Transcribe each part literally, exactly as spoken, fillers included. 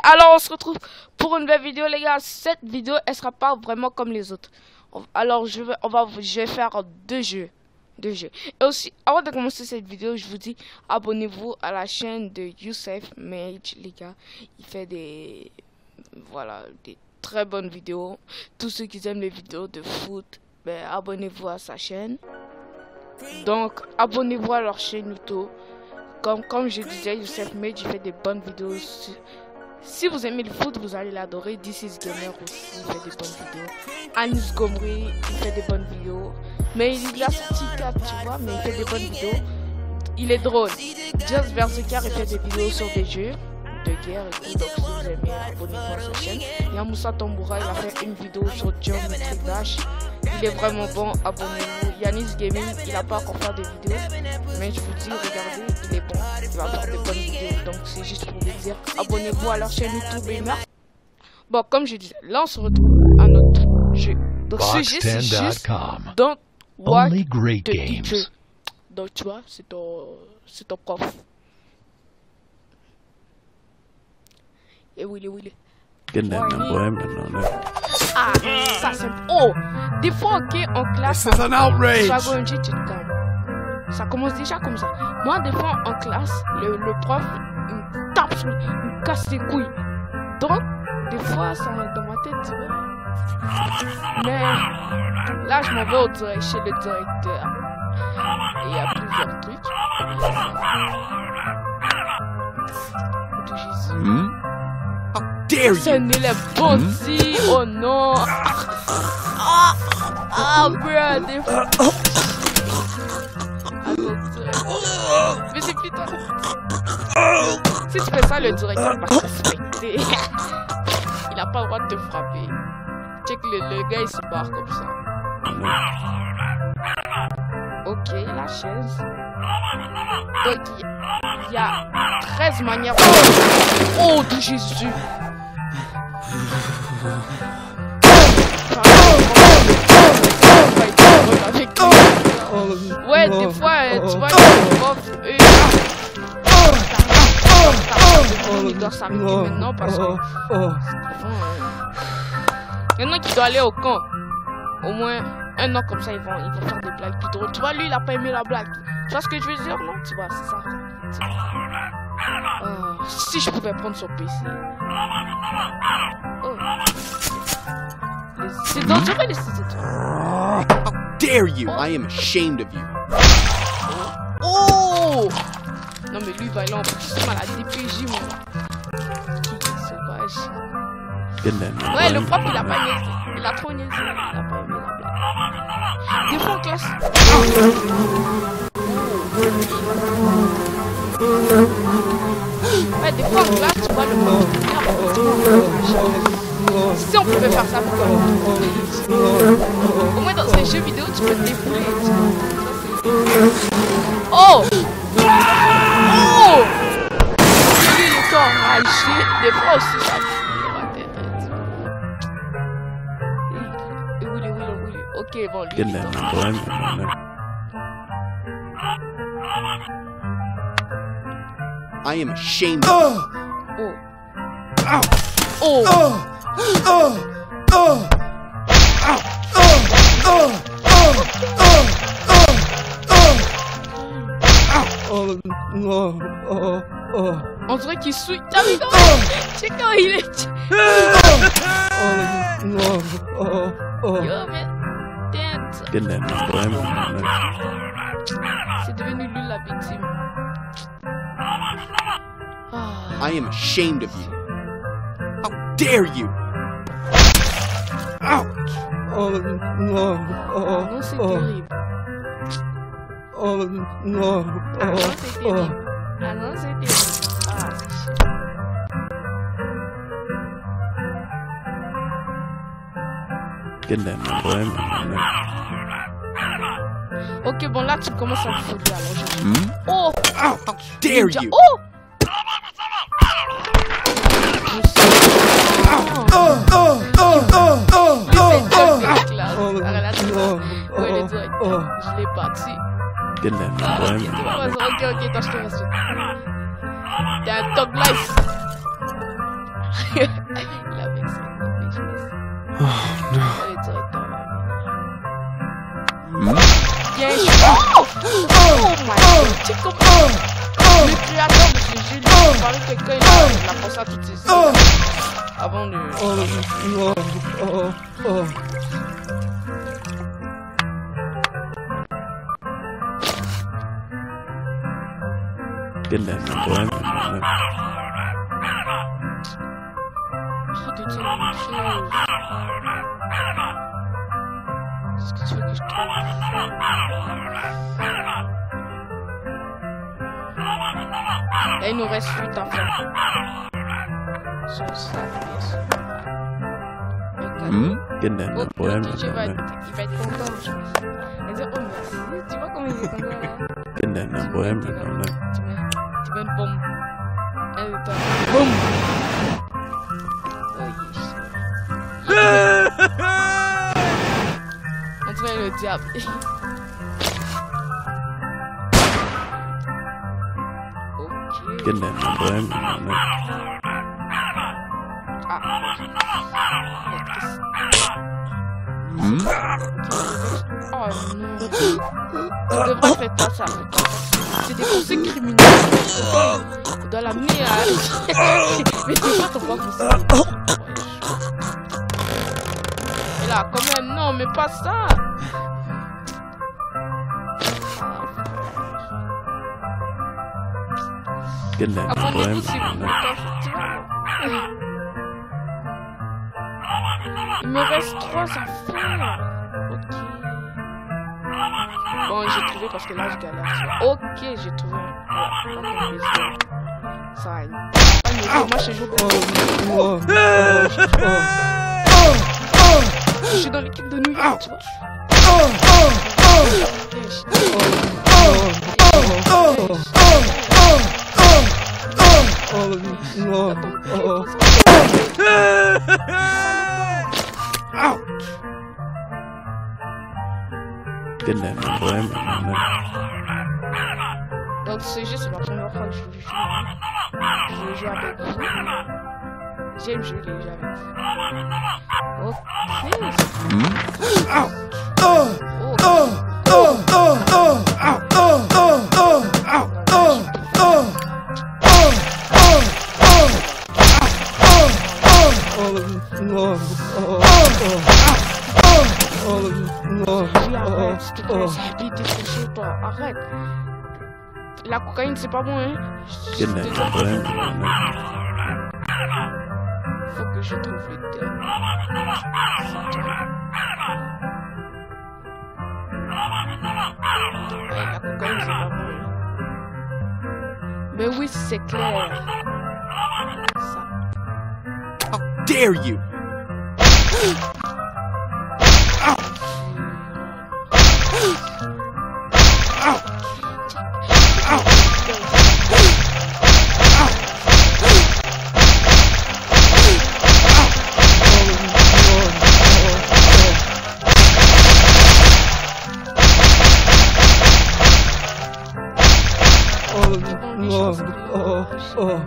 alors on se retrouve pour une nouvelle vidéo, les gars. Cette vidéo, elle sera pas vraiment comme les autres. Alors je vais, on va, je vais faire deux jeux. Deux jeux. Et aussi, avant de commencer cette vidéo, je vous dis, abonnez-vous à la chaîne de Youssef Mage, les gars. Il fait des, voilà, des très bonnes vidéos. Tous ceux qui aiment les vidéos de foot, ben, abonnez-vous à sa chaîne. Donc, abonnez-vous à leur chaîne YouTube. Comme, comme je disais, Youssef Mage, il fait des bonnes vidéos. Si vous aimez le foot, vous allez l'adorer. This is Gamer aussi, il fait des bonnes vidéos. Anis Gomri, il fait des bonnes vidéos. Mais il a sorti quatre, tu vois, mais il fait des bonnes vidéos. Il est drôle. Just Verzecar, il fait des vidéos sur des jeux de guerre et tout. Donc si vous aimez, abonnez-vous à sa chaîne. Yamoussa Tamboura, il a fait une vidéo sur John Dash. Il est vraiment bon, abonnez-vous. Yanis Gaming, il n'a pas encore fait des vidéos. Mais je vous dis, regardez, il est bon. Il va faire des bonnes vidéos. Donc c'est juste pour vous dire, abonnez-vous à leur chaîne YouTube Gamer. Bon, comme je disais, là on se retrouve à notre jeu. Donc ce jeu, c'est juste dans What the teacher. Donc tu vois, c'est ton, c'est ton prof. Et où il est, où il est? Ah, ça c'est... Oh, des fois, ok, en classe, ça commence déjà comme ça. Moi, des fois, en classe, le, le prof, il me tape, il me casse les couilles. Donc, des fois, ça rentre dans ma tête, tu vois. Mais là, je m'en vais au direct, chez le directeur. Et il y a plusieurs trucs. De Jésus. Hmm? How dare you? C'est un élève bandit. Hmm? Oh non. Ah, ah, bro, des fois. Mais c'est putain. Si tu fais ça, le directeur va te respecter. Il a pas le droit de te frapper. Check le, le gars il se barre comme ça. Ok, la chaise. Donc il y a treize manières. Oh de Jésus. Ouais, des fois tu vois les profs, eux, il doit s'arrêter maintenant parce que il y en a qui doivent aller au camp. Au moins un an comme ça, ils vont, ils vont faire des blagues plus drôles. Tu vois, lui, il a pas aimé la blague. Tu vois ce que je veux dire, non? Tu vois, c'est ça. Oh, si je pouvais prendre son P C. Oh. C'est dangereux, les ciseaux. How dare you? I am ashamed of you. Oh! Non, mais lui, il va aller en prison à la D P J, moi. Qui est sauvage. Ouais, le prof, il a pas aimé. Il a trop niaisé. Il a pas aimé la blague. Des fois en classe. Ouais, des fois en classe, tu vois le prof. Si on pouvait faire ça, pourquoi? Au moins dans ces jeux vidéo, tu peux te défouler. Oh! Oh! Lui, il est enragé. Des fois aussi, ça. Ok, bon, lui, il est I am ashamed. Oh. Oh. Oh. Oh. Oh. On dirait qu'il souille. T'as vu comment? C'est quand il est. Yo, mais. C'est devenu lui la victime. I am ashamed of you. How dare you? Ouch! Oh non, c'est terrible. Oh non. Ah non, c'est terrible. Ah non, c'est terrible. Ah, c'est chiant. Ok, bon là tu commences à me foutre alors je... Hmm? Oh! How dare you? Oh! Oh! Oh! Oh! Oh! Oh! Ouais, les directeurs, je l'ai battu. Ok, ok, quand je te rassure. T'es un dog life. Il avait ça. Oh no. Allez, directeur là. Hmm? Bien sûr. Oh, oh my god. Tu comprends? Le créateur de ce jeu, lui, il parlait que quelqu'un il a pensé à toutes ces choses avant de. Oh no. Oh. Oh. Cái này là của em. Arrête de dire la même chose. Qu'est-ce que tu veux que je trouve? Là, il nous reste huit à faire. Sur ça, yes. Hmm? Cái này là Oh, của em. le D J va être, il va être content, je pense. Il va dire, oh merci. Tu vois comment il est content là? Cái này là của em. Tu mets, tu mets une bombe. Elle est là. Boum! Oh yes. On dirait le diable. Ok. Cái này là của em. Ah. Hmm? Oh non. Tu devrais faire pas ça. C'est des conseils criminels. On doit l'amener à... Mais c'est pas ton propre conseil. Et là, quand même, non, mais pas ça. Cái này là Avant của de em. tout, c'est bon. Il me reste trois affaires. Ok. Bon, j'ai trouvé parce que là, je galère. Ok, j'ai trouvé. Ouais, ça aille. Ah, mais moi, je joue comme Oh. Oh. je suis dans l'équipe de New York, tu vois. Oh no. Oh. Cái này là của em. Donc ce jeu c'est la première fois que je joue. Je joue avec vous. J'aime jouer les jeux avec vous. Ok. Hmm? Oh. Oh no. Oh no. Oui, arrête, s'il te plaît, c'est habité chez toi. Arrête. La cocaïne c'est pas bon, hein. Cái này là của em. Faut que je trouve le dernier. Ouais, la cocaïne c'est pas bon. Mais oui, c'est clair. Ça. How dare you? No. Oh. Oh.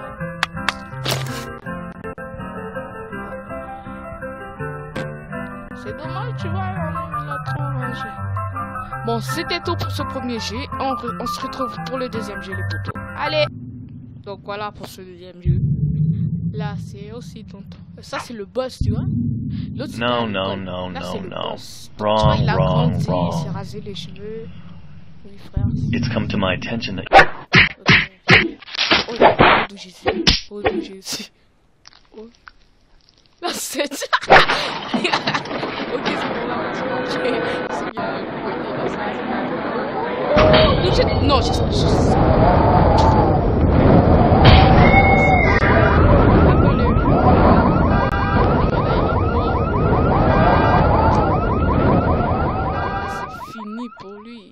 C'est dommage, tu vois, on a trop mangé. Bon, c'était tout pour ce premier jeu. On, re- on se retrouve pour le deuxième jeu, les potos. Allez! Donc voilà pour ce deuxième jeu. Là, c'est aussi tonton. Ça, c'est le boss, tu vois. L'autre, c'est No, le no, boss. no, Là, no, c'est le no. boss. Wrong, tu vois, il a wrong, grandi, wrong. il s'est rasé les cheveux. Oui, frère. It's come to my attention that Ok. Oh, là, d'où je suis. Oh, d'où je suis. Oh. Là, c'est... Ok, c'est bon, là, c'est bon. C'est bien. Ok, ça, ça. Non, je... Non, je sais, je sais. C'est fini pour lui.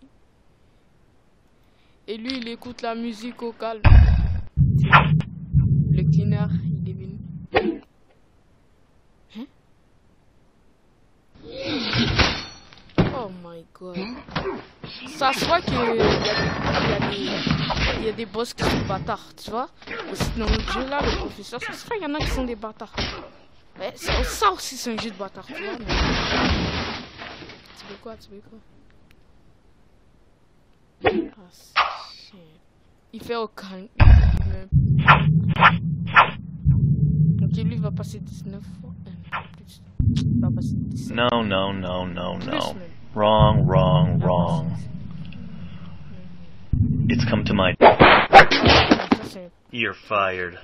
Et lui, il écoute la musique au calme. Le cleaner, il est venu. Hein? Oh my god. Ça se voit qu'il y a des, il y a des, il y a des boss qui sont bâtards, tu vois. Aussi, dans notre jeu là, le professeur, c'est vrai, il y en a qui sont des bâtards. Ouais, ça aussi, c'est un jeu de bâtard, tu vois. Mais... Tu veux quoi, tu veux quoi? Ah, shit. Il fait au calme. Ok, lui, il va passer dix-neuf fois. Il va passer dix-sept. No, no, no, no, Plus, no. même. Wrong, wrong, wrong. It's come to my... You're fired.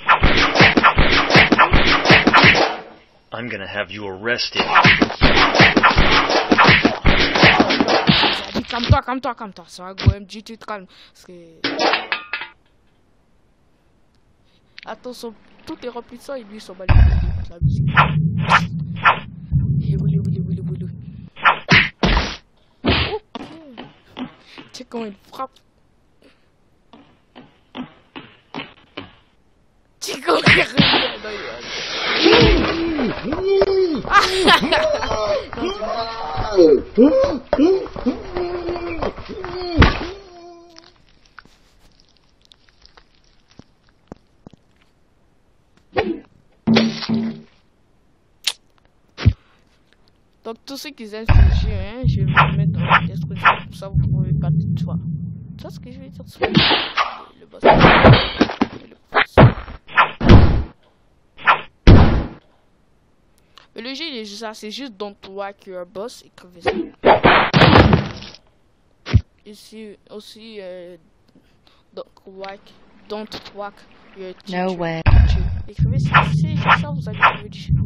I'm gonna have you arrested. Calme-toi, calme-toi, calme-toi. Ça va, Go M G, tu te calmes. Parce que... Attention, tout est rempli de ça et lui, il s'en bat les couilles de la musique. Et oui, oui, oui, oui, oui. Tu sais comment il frappe. Tu sais comment il regarde. Donc tous ceux qui aiment ce jeu, hein, je vais vous mettre dans la description, comme ça vous pouvez pas tout voir. Tu vois ce que je vais dire sur le boss. Le boss. Mais le jeu il est juste ça, c'est juste don't whack your boss et crever ça. Ici aussi euh, don't whack, don't whack your teacher. No way. Écrivez ça, c'est ça vous allez trouver du jeu.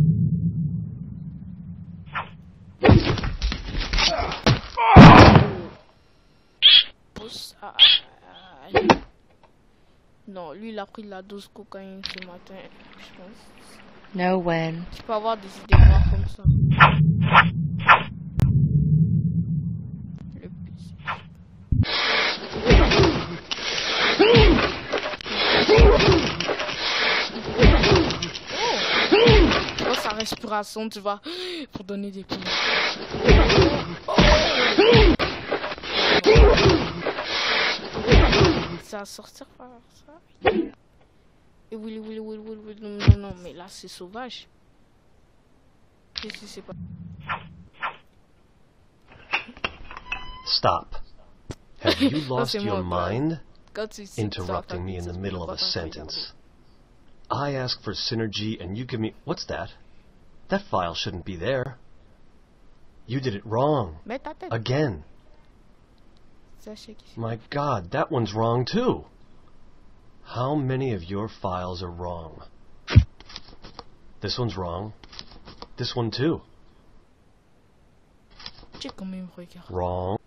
Ah, ah, ah. Non, lui il a pris de la dose cocaïne ce matin, je pense. No when. Tu peux avoir des idées noires comme ça. Le plus. Oh, sa respiration, tu vois, pour donner des coups. Ça va sortir par ça. Et oui, oui, oui, oui, oui, non, non, non, mais là c'est sauvage. Qu'est-ce que c'est pas? Stop. Have you lost c'est your moi, mind? Quand tu sais que ça va Interrupting me in pas, the tu middle peux of pas a t'en sentence. I ask for synergy and you give me... What's that? That file shouldn't be there. You did it wrong. Mets ta tête. Again. Sachez qu'ici. My God, that one's wrong too. How many of your files are wrong? This one's wrong. This one too. Tu sais comment il me regarde. Wrong.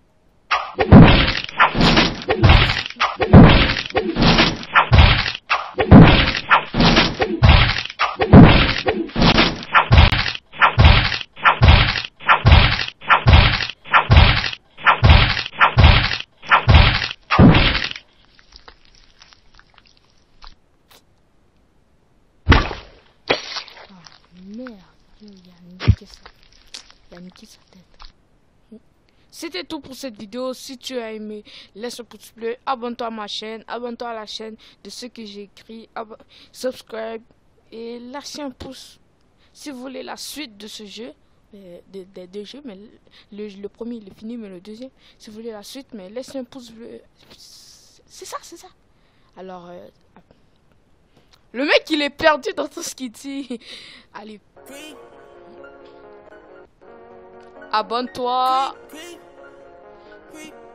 Merde, il a niqué ça. Il a niqué sa tête. C'était tout pour cette vidéo. Si tu as aimé, laisse un pouce bleu, abonne-toi à ma chaîne, abonne-toi à la chaîne de ceux que j'ai écrit, subscribe et lâchez un pouce. Si vous voulez la suite de ce jeu, des de, de deux jeux, mais le, le premier il est fini, mais le deuxième, si vous voulez la suite, mais laissez un pouce bleu. C'est ça, c'est ça. Alors, euh, le mec il est perdu dans tout ce qu'il dit. Allez. Abonne-toi.